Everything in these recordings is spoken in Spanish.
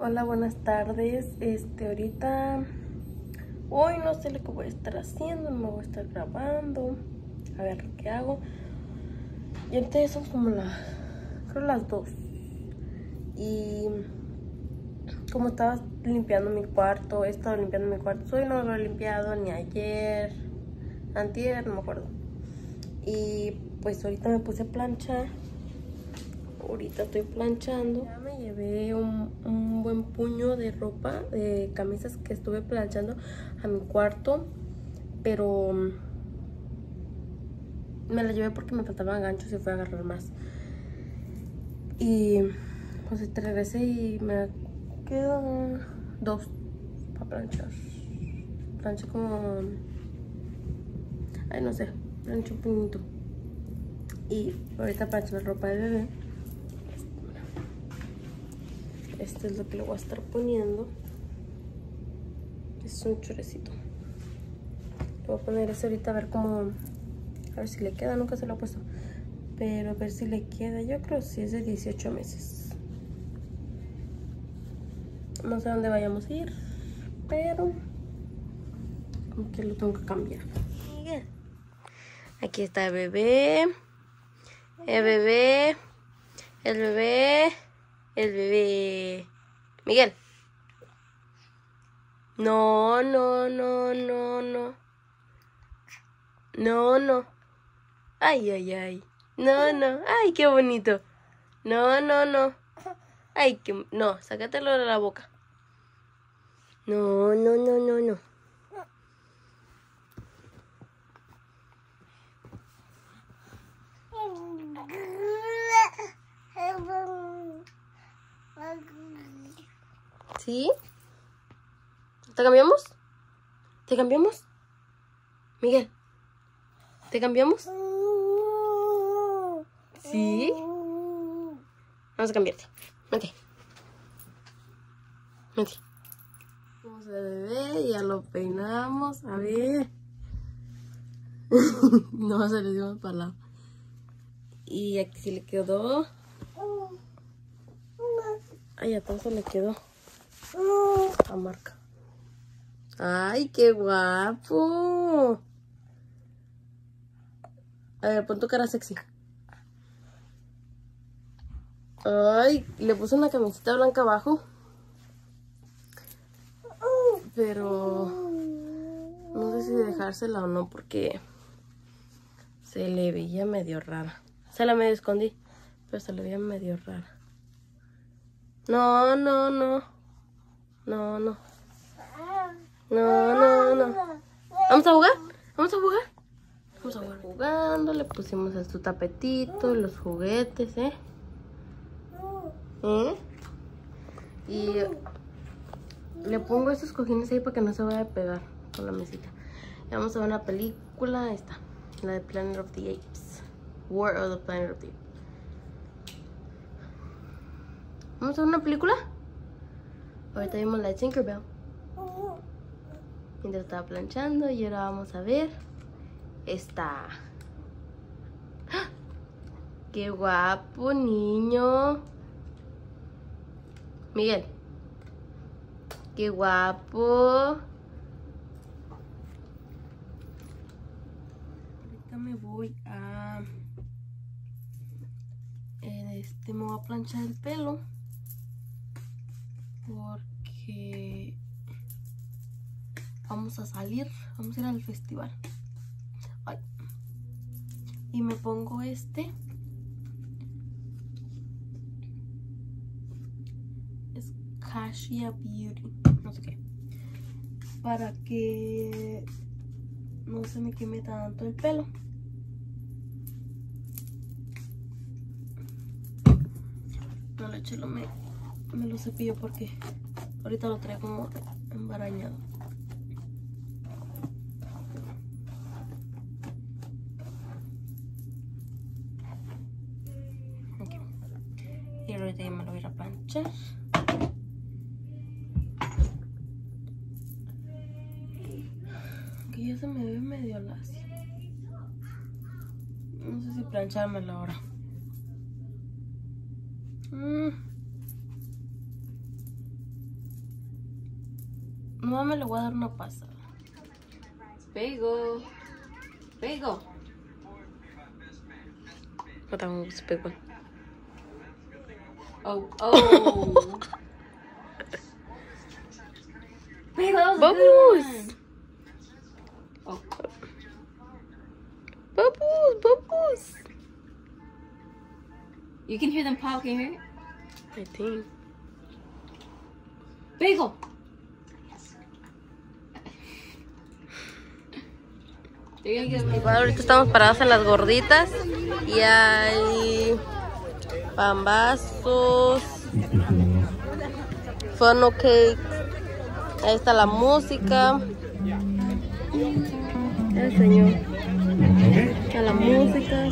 Hola, buenas tardes. Ahorita hoy no sé lo que voy a estar haciendo, no me voy a estar grabando. A ver qué hago. Y ahorita ya son como creo las 2. Y como estaba limpiando mi cuarto, he estado limpiando mi cuarto. Hoy no lo he limpiado ni ayer, antier, no me acuerdo. Y pues ahorita me puse a planchar. Ahorita estoy planchando. Ya me llevé un buen puño de ropa, de camisas que estuve planchando a mi cuarto. Pero me la llevé porque me faltaban ganchos y fui a agarrar más. Y pues te regresé y me quedan 2 para planchar. Planché como... ay, no sé, planché un puñito. Y ahorita planché la ropa de bebé. Esto es lo que le voy a estar poniendo. Es un chorecito. Le voy a poner eso ahorita a ver cómo... a ver si le queda, nunca se lo he puesto. Pero a ver si le queda. Yo creo que sí es de 18 meses. No sé a dónde vayamos a ir, pero como que lo tengo que cambiar. Miguel. Aquí está el bebé. El bebé. El bebé. El bebé. Miguel. No, no, no, no, no. No, no. Ay, ay, ay. No, no. Ay, qué bonito. No, no, no. Ay, qué... no, sácatelo de la boca. No, no, no, no, no. ¿Sí? ¿Te cambiamos? ¿Te cambiamos? Miguel, ¿te cambiamos? ¿Sí? Vamos a cambiarte. Vente. Vente. Vamos a bebé, ya lo peinamos. A ver. No, se le dio para el lado. Y aquí sí le quedó. Ay, a todo se le quedó la marca. Ay, qué guapo. A ver, pon tu cara sexy. Ay, le puse una camiseta blanca abajo. Pero no sé si dejársela o no porque se le veía medio rara. Se la medio escondí, pero se le veía medio rara. No, no, no. No, no. No, no, no. ¿Vamos a jugar? ¿Vamos a jugar? Vamos a jugar jugando. Le pusimos su tapetito, los juguetes, ¿eh? Y le pongo estos cojines ahí para que no se vaya a pegar con la mesita. Y vamos a ver una película. Esta, la de Planet of the Apes. War of the Planet of the Apes. ¿Vamos a ver una película? Ahorita vimos la de Tinkerbell. Mientras estaba planchando. Y ahora vamos a ver esta. ¡Ah! ¡Qué guapo, niño! Miguel. ¡Qué guapo! Ahorita me voy a... me voy a planchar el pelo. Porque vamos a salir. Vamos a ir al festival. Ay. Y me pongo este. Es Cassia Beauty. No sé qué. Para que no se me queme tanto el pelo. No le eché, me lo cepillo porque ahorita lo traigo como embarañado. Okay. Y ahorita ya me lo voy a ir a planchar. Que ya se me ve medio lacio. No sé si planchármelo ahora. No, me le voy a dar una pasada. Bagel. Bagel. What was bagel? Oh, oh. Bagel, that was a good Bubbles! one. Oh. Bubbles! Bubbles! You can hear them pop, can you hear it? I think. Bagel. Igual ahorita estamos parados en las gorditas y hay pambazos, funnel cakes, ahí está la música, el señor, está la música.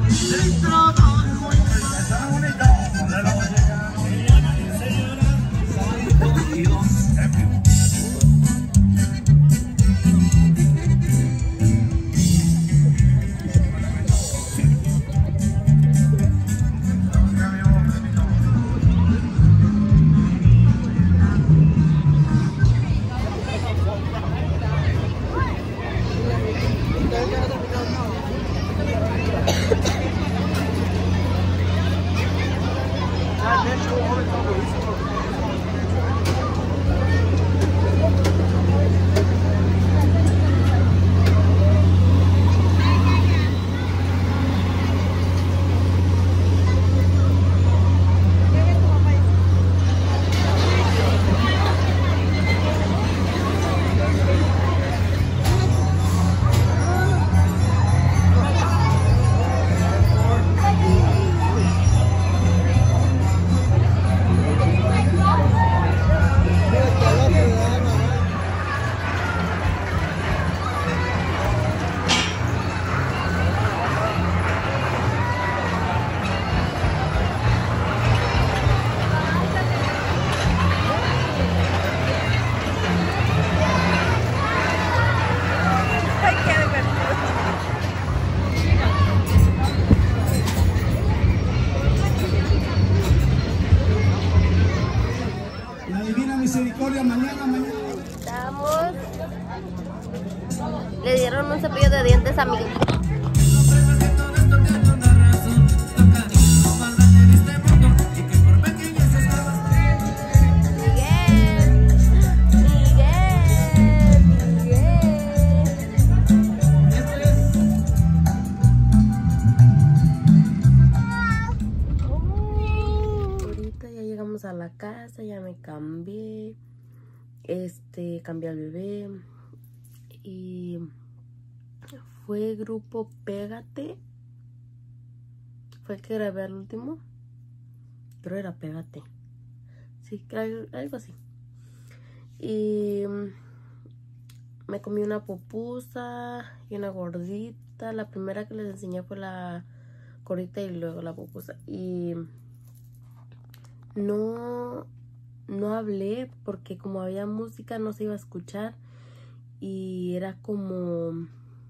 La Divina Misericordia mañana. Estamos. Le dieron un cepillo de dientes a Miguel. Ahorita ya llegamos a la casa, ya me cambié. Cambié al bebé. Y fue grupo Pégate. Fue el que grabé al último. Creo era Pégate. Sí, algo así. Y me comí una pupusa y una gordita. La primera que les enseñé fue la gordita y luego la pupusa. Y no hablé porque como había música no se iba a escuchar. Y era como...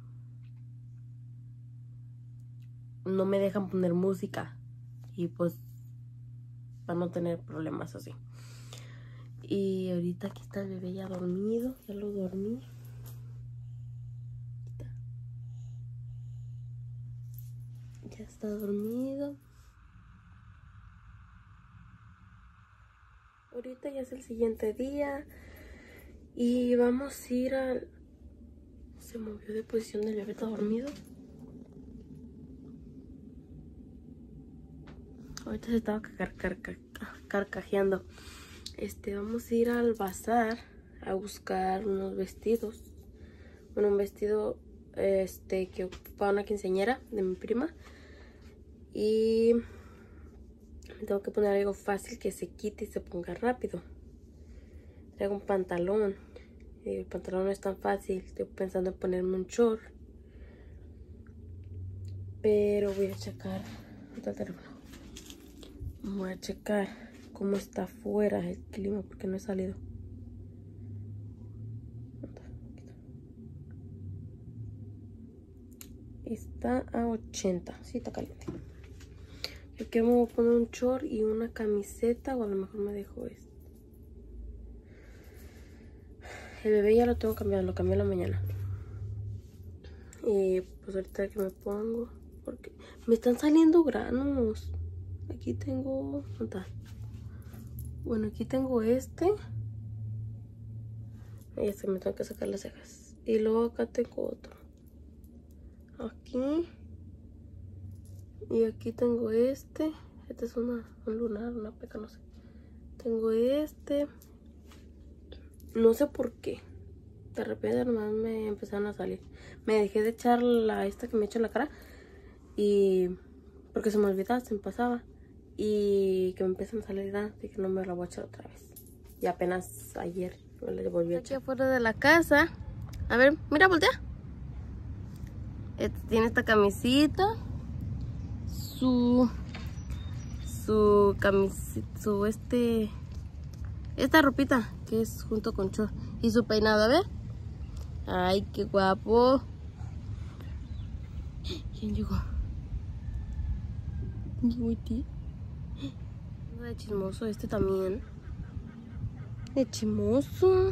no me dejan poner música. Y pues... para no tener problemas así. Y ahorita aquí está el bebé ya dormido. Ya lo dormí. Ya está dormido. Ahorita ya es el siguiente día. Y vamos a ir al... Se movió de posición del bebé, está dormido. Ahorita se estaba carcajeando. Vamos a ir al bazar a buscar unos vestidos. Bueno, un vestido que ocupaba una quinceañera de mi prima. Y me tengo que poner algo fácil que se quite y se ponga rápido. Traigo un pantalón. El pantalón no es tan fácil. Estoy pensando en ponerme un short. Pero voy a checar. ¿Dónde está el teléfono? Voy a checar cómo está afuera el clima porque no he salido. Está a 80. Sí, está caliente. Yo quiero me voy a poner un short y una camiseta. O a lo mejor me dejo esto. El bebé ya lo tengo cambiado, lo cambié en la mañana. Y pues ahorita que me pongo, porque me están saliendo granos. Aquí tengo, ¿dónde está? Bueno, aquí tengo este. Y este me tengo que sacar las cejas. Y luego acá tengo otro. Aquí. Y aquí tengo este. Este es un lunar, una peca, no sé. Tengo este. No sé por qué. De repente nomás me empezaron a salir. Me dejé de echar esta que me echo en la cara. Y porque se me olvidaba, se me pasaba. Y que me empiezan a salir granos. Y que no me la voy a echar otra vez. Y apenas ayer me la volví a echar. Aquí afuera de la casa. A ver, mira, voltea. Tiene esta camisita. Su camisita. Esta ropita que es junto con short. Y su peinado, a ver. Ay, qué guapo. ¿Quién llegó? ¿Llegó ti? De chismoso este también. De chismoso.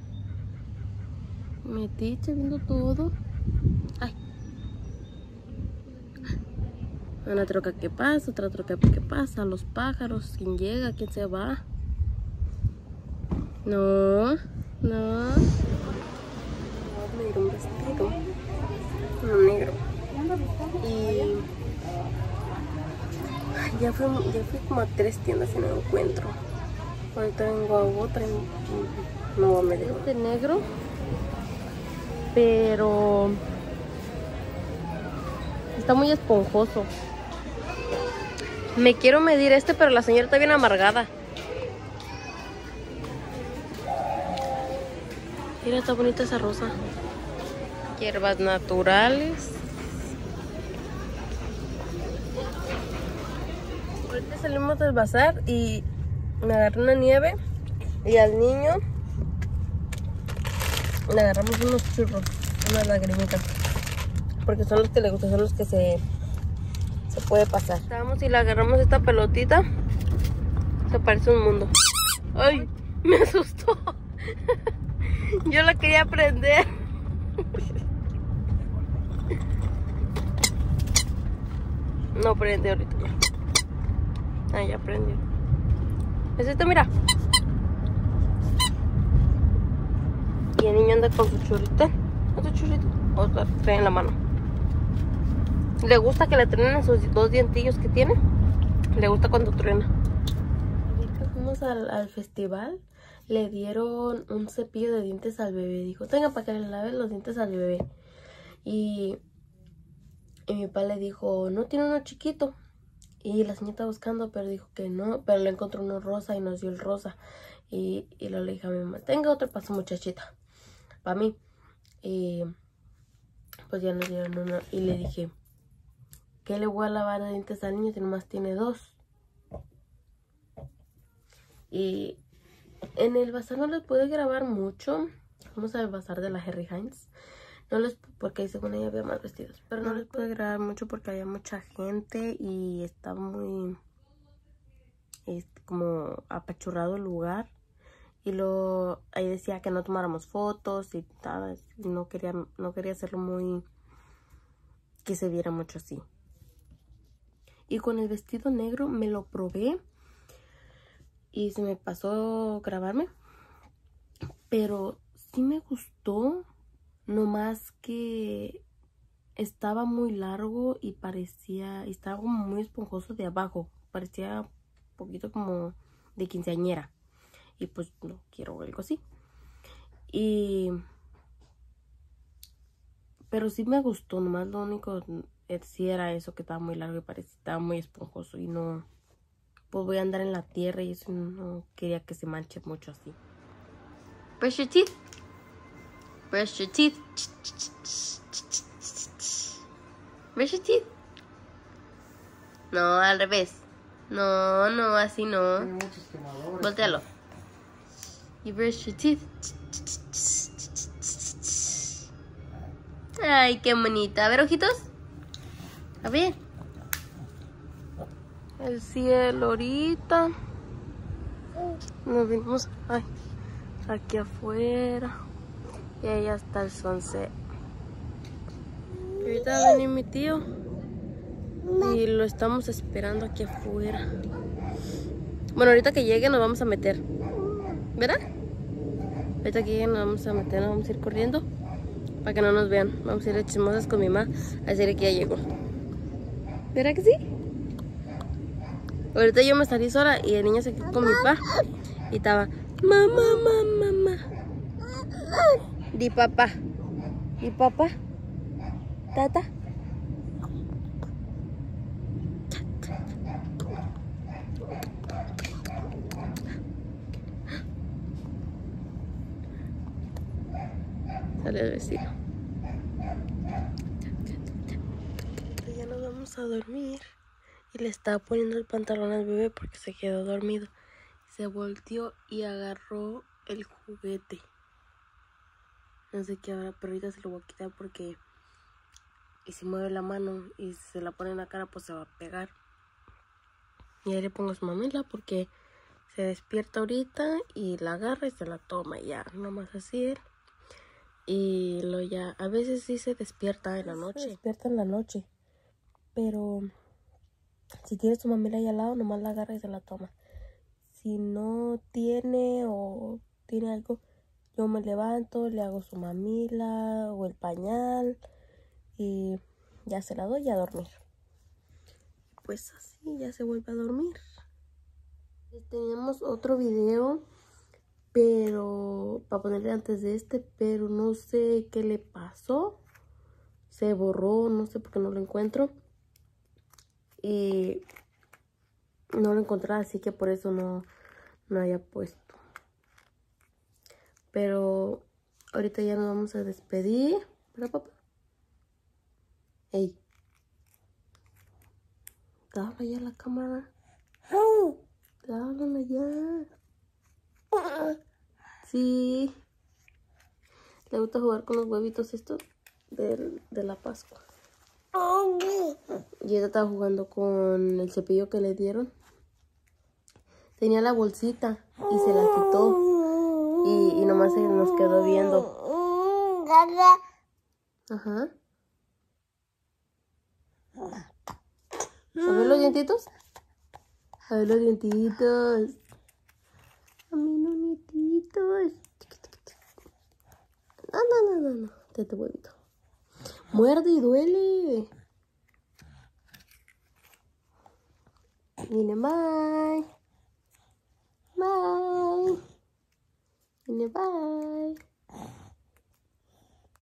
Metiche viendo todo. Ay. Una troca que pasa, otra troca que pasa. Los pájaros, quién llega, quién se va. No. Negro, un vestido. Un negro. Y ya fui como a 3 tiendas y no lo encuentro. Ahorita vengo a otra y no me dejo. Este negro, pero está muy esponjoso. Me quiero medir este, pero la señora está bien amargada. Mira, está bonita esa rosa. Hierbas naturales. Ahorita salimos del bazar y me agarré una nieve. Y al niño le agarramos unos churros, unas lagrimitas. Porque son los que le gustan, son los que se puede pasar. Estábamos y le agarramos esta pelotita. Se parece un mundo. ¡Ay! Me asustó. Yo la quería prender. No prende ahorita. Ah, ya prendió. ¿Es esto? Mira. Y el niño anda con su churrito. ¿Otro churrito? O trae en la mano. Le gusta que le truenen sus 2 dientillos que tiene. Le gusta cuando truena. Ahorita fuimos al festival. Le dieron un cepillo de dientes al bebé. Dijo, tenga para que le lave los dientes al bebé. Y mi papá le dijo, no tiene uno chiquito. Y la señora estaba buscando, pero dijo que no. Pero le encontró uno rosa y nos dio el rosa. Y luego le dije a mi mamá, tenga otro para su muchachita. Para mí. Y pues ya nos dieron uno. Y le dije, ¿qué le voy a lavar de dientes al niño si nomás tiene 2? Y en el bazar no les pude grabar mucho. Vamos al bazar de la Harry Hines. No les, porque según ella había más vestidos. Pero no les pude grabar mucho porque había mucha gente y estaba muy como apachurrado el lugar. Y luego ahí decía que no tomáramos fotos y nada. Y no quería hacerlo muy, que se viera mucho así. Y con el vestido negro me lo probé. Y se me pasó grabarme. Pero sí me gustó. No más que estaba muy largo y estaba como muy esponjoso de abajo. Parecía un poquito como de quinceañera. Y pues no quiero algo así. Pero sí me gustó. Nomás lo único sí era eso, que estaba muy largo y estaba muy esponjoso. Y no, pues voy a andar en la tierra y eso no quería que se manche mucho así. Brush your teeth. Brush your teeth. Brush your teeth. No, al revés. No, así no. Voltealo. You brush your teeth. Ay, qué bonita. A ver, ojitos. A ver. El cielo ahorita. Nos vimos aquí afuera. Y ahí ya está el sunset. Ahorita va a venir mi tío. Y lo estamos esperando aquí afuera. Bueno, ahorita que llegue nos vamos a meter. ¿Verdad? Ahorita que llegue nos vamos a meter, nos vamos a ir corriendo. Para que no nos vean. Vamos a ir de chismosas con mi mamá a decirle que ya llegó. ¿Verdad que sí? Ahorita yo me salí sola y el niño se quedó con mi papá. Y estaba, mamá, mamá, mamá. Di papá. Di papá. Tata. Sale el vecino. Ya nos vamos a dormir. Y le estaba poniendo el pantalón al bebé porque se quedó dormido. Se volteó y agarró el juguete. No sé qué ahora, pero ahorita se lo voy a quitar porque... Y si mueve la mano y se la pone en la cara, pues se va a pegar. Y ahí le pongo su mamila porque se despierta ahorita y la agarra y se la toma ya. Nomás así él. Y lo ya... A veces sí se despierta en la noche. Se despierta en la noche. Pero... Si tiene su mamila ahí al lado, nomás la agarra y se la toma. Si no tiene o tiene algo, yo me levanto, le hago su mamila o el pañal y ya se la doy a dormir. Pues así ya se vuelve a dormir. Teníamos otro video, pero para ponerle antes de este, pero no sé qué le pasó. Se borró, no sé por qué no lo encuentro. Y no lo encontré, así que por eso no haya puesto. Pero ahorita ya nos vamos a despedir. ¿Verdad, papá? Ey. Te habla ya la cámara. Te hablan ya. Sí. Le gusta jugar con los huevitos estos de la Pascua. Y ella estaba jugando con el cepillo que le dieron. Tenía la bolsita y se la quitó. Y nomás se nos quedó viendo. Ajá. A ver los dientitos. A ver los dientitos. A mí los dientitos. No. Te huevito. Muerde y duele. Miren, bye. Bye. Bye.